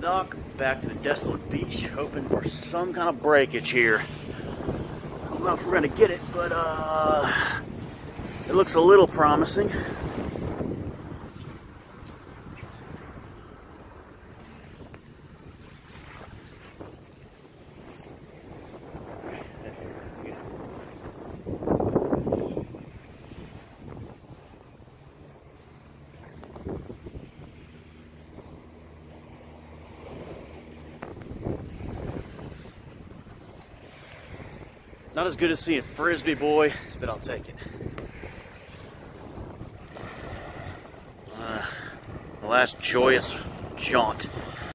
dock, back to the desolate beach, hoping for some kind of breakage here. I don't know if we're gonna get it, but it looks a little promising. Not as good as seeing Frisbee Boy, but I'll take it. The last joyous jaunt.